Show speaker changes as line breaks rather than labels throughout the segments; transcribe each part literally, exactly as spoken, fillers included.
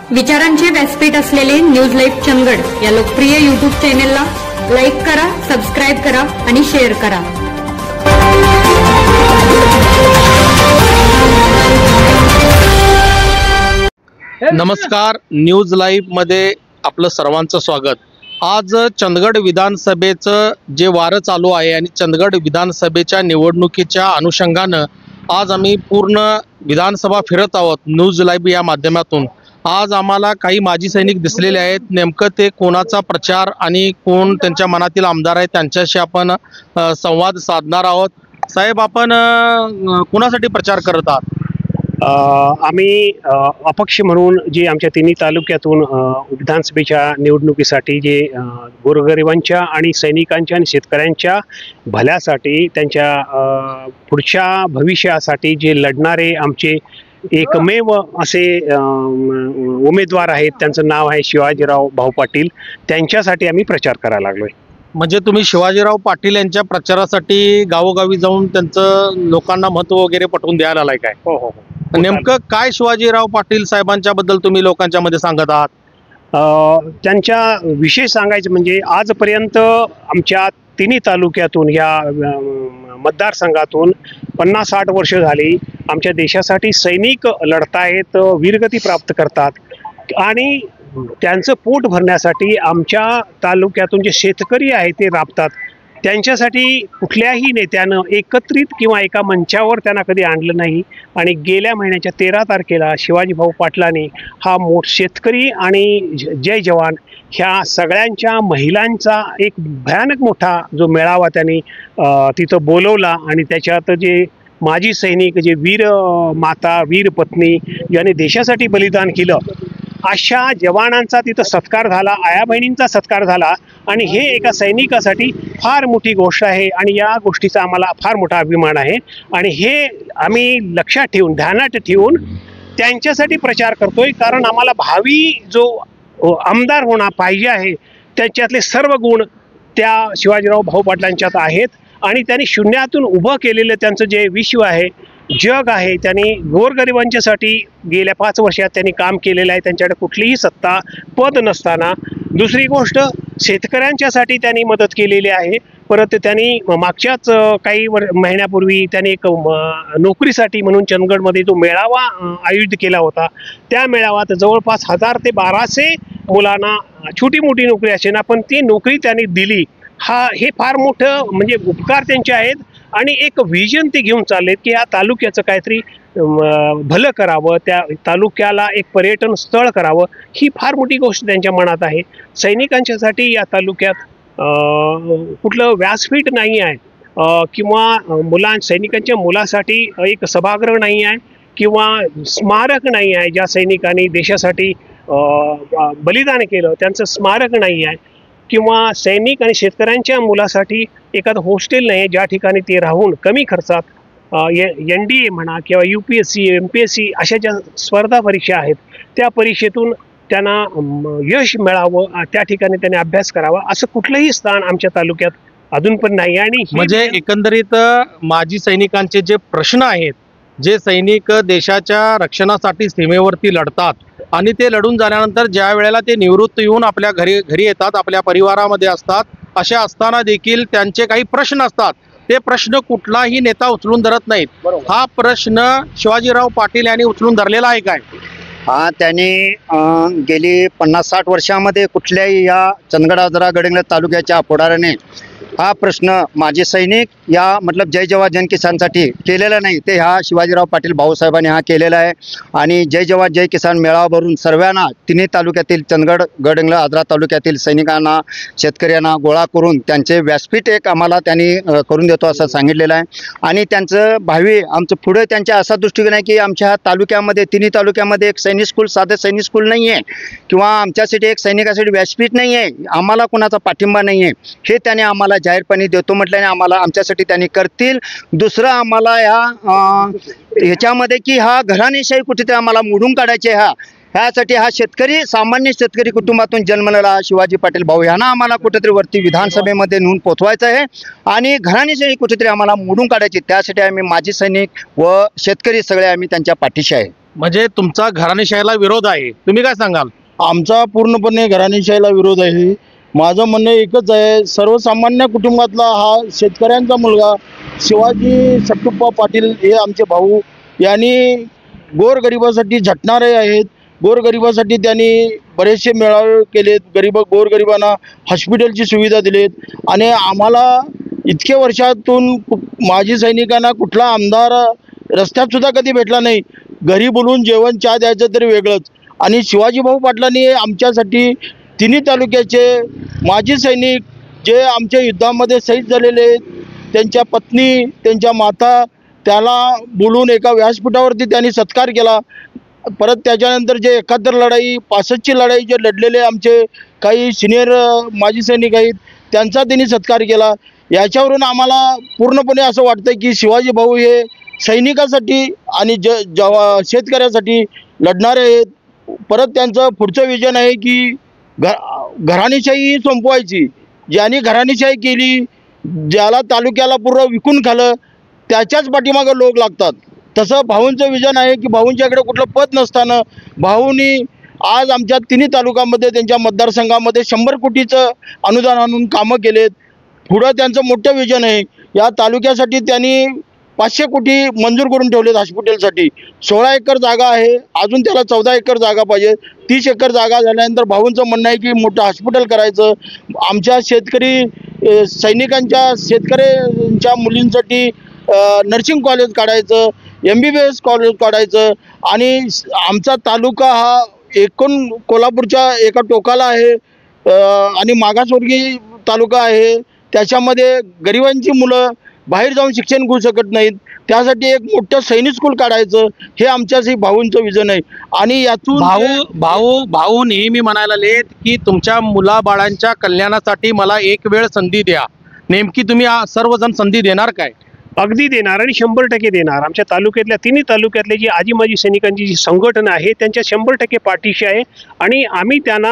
विचारांचे व्यासपीठ असलेले न्यूज लाईव्ह चंदगड या लोकप्रिय यूट्यूब चॅनेलला लाईक करा, सबस्क्राईब करा आणि शेअर करा।
नमस्कार, न्यूज लाईव्ह मध्ये आपलं सर्वांचं स्वागत। आज चंदगड विधानसभेचं जे वारं चालू आहे आणि चंदगड विधानसभेच्या निवडणुकीच्या अनुषंगानं आज आम्ही पूर्ण विधानसभा फिरत आहोत न्यूज लाईव्ह या माध्यमातून। आज आम्हाला काही माजी सैनिक दिसलेले आहेत, नेमकं ते कोणाचा प्रचार आणि कोण त्यांच्या मनातील आमदार आहेत त्यांच्याशी आपण संवाद साधणार आहोत। साहेब, आपण कोणासाठी प्रचार करत आहात?
आम्ही अपक्ष म्हणून जे आमच्या तिन्ही तालुक्यातून विधानसभेच्या निवडणुकीसाठी जे गोरगरिबांच्या आणि सैनिकांच्या आणि शेतकऱ्यांच्या भल्यासाठी त्यांच्या पुढच्या भविष्यासाठी जे लढणारे आमचे एकमेव असे उमेदवार आहेत, त्यांचं नाव आहे शिवाजीराव भाऊ पाटील। त्यांच्यासाठी आम्ही प्रचार करायला लागलोय।
म्हणजे तुम्ही शिवाजीराव पाटील यांच्या प्रचारासाठी गावोगावी जाऊन त्यांचं लोकांना महत्त्व वगैरे पटवून द्यायला आलाय काय?
हो हो हो।
नेमकं काय शिवाजीराव पाटील साहेबांच्या बद्दल तुम्ही लोकांच्या मध्ये सांगत आहात?
त्यांच्या विषय सांगायचं म्हणजे आजपर्यंत आमच्या तिन्ही तालुक्यातून या मतदारसंघातून पन्नास साठ वर्ष झाली आमच्या देशासाठी सैनिक लढतायत, वीरगती प्राप्त करतात आणि त्यांचं पोट भरण्यासाठी आमच्या तालुक्यातून जे शेतकरी आहेत ते राबतात। त्यांच्यासाठी कुठल्याही नेत्यानं एकत्रित किंवा एका मंचावर त्यांना कधी आणलं नाही आणि गेल्या महिन्याच्या तेरा तारखेला शिवाजीभाऊ पाटलांनी हा मोठ शेतकरी आणि जय जवान ह्या सगळ्यांच्या महिलांचा एक भयानक मोठा जो मेळावा त्यांनी तिथं बोलवला आणि त्याच्यात जे माजी सैनिक, जे वीर माता, वीर पत्नी ज्यांनी देशासाठी बलिदान केलं अशा जवानांचा तिथं सत्कार झाला, आया बहिणींचा सत्कार झाला आणि हे एका सैनिकासाठी फार मोठी गोष्ट आहे आणि या गोष्टीचा आम्हाला फार मोठा अभिमान आहे आणि हे आम्ही लक्षात ठेवून, ध्यानात ठेवून त्यांच्यासाठी प्रचार करतोय। कारण आम्हाला भावी जो आमदार होणार पाहिजे आहे त्याच्यातले सर्व गुण त्या शिवाजीराव भाऊ पाटलांच्यात आहेत आणि त्यांनी शून्यातून उभं केलेलं त्यांचं जे विश्व आहे, जग आहे, त्यांनी गोरगरिबांच्यासाठी गेल्या पाच वर्षात त्यांनी काम केलेलं आहे। त्यांच्याकडे कुठलीही सत्ता पद नसताना। दुसरी गोष्ट, शेतकऱ्यांच्यासाठी त्यांनी मदत केलेली आहे। परत त्यांनी मागच्याच काही महिन्यापूर्वी त्यांनी एक नोकरीसाठी म्हणून चंदगडमध्ये जो मेळावा आयोजित केला होता, त्या मेळाव्यात जवळपास हजार ते बाराशे मुलांना छोटी मोठी नोकरी असे ना पण ती नोकरी त्यांनी दिली। हा हे फार मोठं म्हणजे उपकार त्यांचे आहेत आणि एक व्हिजन ते घेऊन चाललेत की या तालुक्याचं काहीतरी भलं करावं, त्या तालुक्याला एक पर्यटन स्थळ करावं, ही फार मोठी गोष्ट त्यांच्या मनात आहे। सैनिकांच्यासाठी या तालुक्यात कुठलं व्यासपीठ नाही आहे किंवा मुलां सैनिकांच्या मुलासाठी एक सभागृह नाही आहे किंवा स्मारक नाही आहे। ज्या सैनिकांनी देशासाठी बलिदान केलं त्यांचं स्मारक नाही आहे किंवा सैनिक आणि शेतकऱ्यांच्या मुलासाठी एखादं हॉस्टेल नाही आहे ज्या ठिकाणी ते राहून कमी खर्चात एन डी ए म्हणा किंवा U P S C, M P S C अशा ज्या स्पर्धा परीक्षा आहेत त्या परीक्षेतून त्यांना यश मिळावं, त्या ठिकाणी त्यांनी अभ्यास करावा, असं कुठलंही स्थान आमच्या तालुक्यात अजून पण नाही। आणि
म्हणजे एकंदरीत माजी सैनिकांचे जे प्रश्न आहेत, जे सैनिक देशाच्या रक्षणासाठी सीमेवरती लढतात आणि ते लढून झाल्यानंतर ज्या वेळेला ते निवृत्त येऊन आपल्या घरी घरी येतात, आपल्या परिवारामध्ये असतात, अशा असताना देखील त्यांचे काही प्रश्न असतात, ते प्रश्न कुठलाही नेता उचलून धरत नाहीत। हा प्रश्न शिवाजीराव पाटील यांनी उचलून धरलेला आहे काय?
हा, त्यांनी गेली पन्नास साठ वर्षामध्ये कुठल्याही या चंदगड आजरा गडिंग्लज तालुक्याच्या पुढाऱ्याने हा प्रश्न माजी सैनिक या मतलब जय जवान जय किसानसाठी केलेला नाही, ते ह्या शिवाजीराव पाटील भाऊसाहेबांनी हा केलेला आहे। आणि जय जवान जय किसान मेळावा भरून सर्वांना तिन्ही तालुक्यातील चंदगड गडिंग्लज आजरा तालुक्यातील सैनिकांना, शेतकऱ्यांना गोळा करून त्यांचे व्यासपीठ एक आम्हाला त्यांनी करून देतो असं सांगितलेलं आहे। आणि त्यांचं भावी आमचं पुढे त्यांच्या असा दृष्टिकोन आहे की आमच्या तालुक्यामध्ये तिन्ही तालुक्यामध्ये एक सैनिक स्कूल, साधं सैनिक स्कूल नाही आहे किंवा आमच्यासाठी एक सैनिकासाठी व्यासपीठ नाही आहे, आम्हाला कोणाचा पाठिंबा नाही आहे, हे त्याने आम्हाला जाहीरपणे देतो म्हटल्याने आम्हाला आमच्यासाठी त्यांनी करतील। दुसरं आम्हाला या ह्याच्यामध्ये की हा घराणेशाही कुठेतरी आम्हाला मोडून काढायचे, हा ह्यासाठी हा शेतकरी, सामान्य शेतकरी कुटुंबातून जन्मलेला शिवाजी पाटील भाऊ यांना आम्हाला कुठेतरी वरती विधानसभेमध्ये नेऊन पोचवायचं आहे आणि घराणेशाही कुठेतरी आम्हाला मोडून काढायची। त्यासाठी आम्ही माजी सैनिक व शेतकरी सगळे आम्ही त्यांच्या पाठीशी आहे।
म्हणजे तुमचा घराणेशाहीला विरोध आहे, तुम्ही काय सांगाल?
आमचा पूर्णपणे घराणेशाहीला विरोध आहे. माझं म्हणणं एकच आहे, सर्वसामान्य कुटुंबातला हा शेतकऱ्यांचा मुलगा शिवाजी सट्टुप्पा पाटील हे आमचे भाऊ, यांनी गोरगरिबासाठी झटणारे आहेत. गोरगरिबासाठी त्यांनी बरेचसे मेळावे केलेत, गरीब गोरगरिबांना हॉस्पिटलची सुविधा दिलीत आणि आम्हाला इतके वर्षातून माजी सैनिकांना कुठला आमदार रस्त्यात सुद्धा कधी भेटला नाही. घरी बोलून जेवण चहा द्यायचं तरी वेगळंच. आणि शिवाजी भाऊ पाटलांनी आमच्यासाठी तिन्ही तालुक्याचे माजी सैनिक जे आमच्या युद्धामध्ये शहीद झालेले आहेत, त्यांच्या पत्नी, त्यांच्या माता, त्याला बोलून एका व्यासपीठावरती त्यांनी सत्कार केला. परत त्याच्यानंतर जे एकाहत्तर लढाई, पासष्टची लढाई जे लढलेले आमचे काही सिनियर माजी सैनिक आहेत, त्यांचा त्यांनी सत्कार केला. याच्यावरून आम्हाला पूर्णपणे असं वाटतं की शिवाजी भाऊ हे सैनिकासाठी आणि ज जवा शेतकऱ्यासाठी लढणारे आहेत. परत त्यांचं पुढचं विजन आहे की घ घराणेशाही संपवायची. ज्यांनी घराणेशाही केली, ज्याला तालुक्याला पूर्ण विकून खाल्लं, त्याच्याच पाठीमागं लोक लागतात. तसं भाऊंचं विजन आहे की भाऊंच्याकडे कुठलं पद नसताना भाऊंनी आज आमच्या तिन्ही तालुक्यामध्ये त्यांच्या मतदारसंघामध्ये शंभर कोटीचं अनुदान आणून कामं केलेत. पुढं त्यांचं मोठं विजन आहे. या तालुक्यासाठी त्यांनी पाचशे कोटी मंजूर करून ठेवलेत हॉस्पिटलसाठी. सोळा एकर जागा आहे, अजून त्याला चौदा एकर जागा पाहिजे. तीस एकर जागा झाल्यानंतर भाऊंचं म्हणणं आहे की मोठं हॉस्पिटल करायचं. आमच्या शेतकरी सैनिकांच्या शेतकऱ्यांच्या मुलींसाठी नर्सिंग कॉलेज काढायचं, M B B S college काढायचं. आणि आमचा तालुका हा एकूण कोल्हापूरच्या एका टोकाला आहे आणि मागासवर्गीय तालुका आहे. त्याच्यामध्ये गरिबांची मुलं बाहेर जाऊन शिक्षण घेऊ शकत नाहीत. त्यासाठी एक मोठं सैनिक स्कूल काढायचं, हे आमच्याशी भाऊंचं विजन आहे. आणि यातून
भाऊ भाऊ भाऊ नेहमी म्हणायला लागलेत की तुमच्या मुलाबाळांच्या कल्याणासाठी मला एक वेळ संधी द्या. नेमकी तुम्ही सर्वजण संधी देणार काय?
अगदी देणार आणि शंभर टक्के देणार. आमच्या तालुक्यातल्या तिन्ही तालुक्यातले जी आजी माजी सैनिकांची जी संघटना आहे त्यांच्या शंभर टक्के पाठीशी आहे. आणि आम्ही त्यांना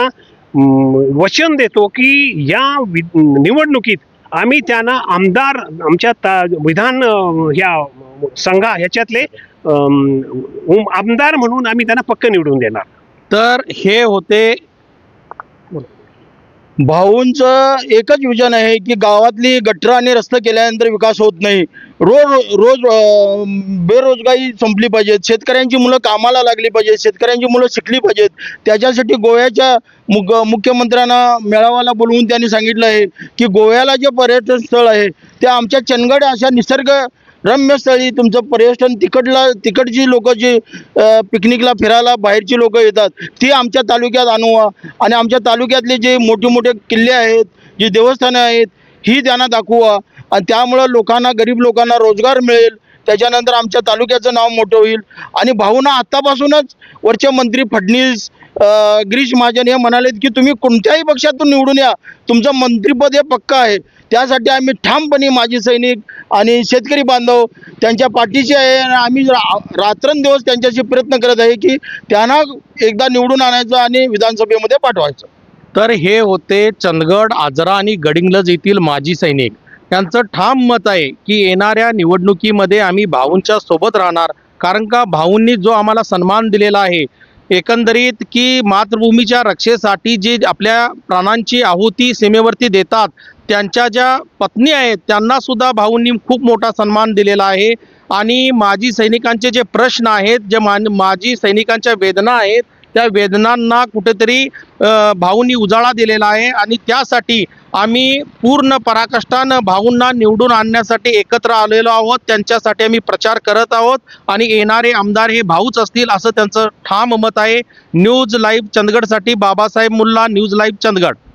वचन देतो की या निवडणुकीत आम्ही त्यांना आमदार आमच्या ता विधान ह्या संघा ह्याच्यातले आमदार म्हणून आम्ही त्यांना पक्क निवडून देणार.
तर हे होते
भाऊंचं एकच विजन आहे की गावातली गटर आणि रस्ते केल्यानंतर विकास होत नाही. रोज रोज बेरोजगारी संपली पाहिजे, शेतकऱ्यांची मुलं कामाला लागली पाहिजे, शेतकऱ्यांची मुलं शिकली पाहिजेत. त्याच्यासाठी गोव्याच्या मुग मुख्यमंत्र्यांना मेळाव्याला बोलवून त्यांनी सांगितलं आहे की गोव्याला जे पर्यटन स्थळ आहे ते आमच्या चंदगड अशा निसर्ग रम्य स्थळी तुमचं पर्यटन तिकडला तिकडची लोक जी पिकनिकला फिरायला बाहेरची लोक येतात ती आमच्या तालुक्यात आणवा. आणि आमच्या तालुक्यातले जे मोठे मोठे किल्ले आहेत, जी देवस्थानं आहेत, ही त्यांना दाखवा. आणि त्यामुळं लोकांना, गरीब लोकांना रोजगार मिळेल. त्याच्यानंतर आमच्या तालुक्याचं नाव मोठं होईल. आणि भाऊंना आत्तापासूनच वरचे मंत्री फडणवीस, गिरीश महाजन हे म्हणालेत की तुम्ही कोणत्याही पक्षातून निवडून या, तुमचं मंत्रिपद हे पक्का आहे. त्यासाठी आम्ही ठामपणे माजी सैनिक आणि शेतकरी बांधव त्यांच्या पाठीशी आहे. आणि आम्ही रात्रंदिवस त्यांच्याशी प्रयत्न करत आहे की त्यांना एकदा निवडून आणायचं आणि विधानसभेमध्ये पाठवायचं.
तर हे होते चंदगड, आजरा आणि गडिंग्लज येथील माजी सैनिक. त्यांचं ठाम मत आहे की येणाऱ्या निवडणुकीमध्ये आम्ही भाऊंच्या सोबत राहणार. कारण का भाऊंनी जो आम्हाला सन्मान दिलेला आहे, एकंदरीत की मातृभूमीच्या रक्षेसाठी जी आपल्या प्राणांची आहुती सीमेवरती देतात, त्यांच्या ज्या पत्नी आहेत त्यांना सुद्धा भाऊंनी खूप मोठा सन्मान दिलेला आहे. आणि माजी सैनिकांचे जे प्रश्न आहेत, जे मा माजी सैनिकांच्या वेदना आहेत, त्या वेदनांना कुठेतरी भाऊंनी उजाळा दिलेला आहे. आणि त्यासाठी आम्ही पूर्ण पराकाष्ठानं भाऊंना निवडून आणण्यासाठी एकत्र आलेलो आहोत. त्यांच्यासाठी आम्ही प्रचार करत आहोत आणि येणारे आमदार हे भाऊच असतील असं त्यांचं ठाम मत आहे. न्यूज लाईव्ह चंदगडसाठी बाबासाहेब मुल्ला, न्यूज लाईव्ह चंदगड.